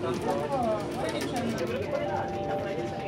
Tampoco, bueno, yo creo que por edad, mira, por ahí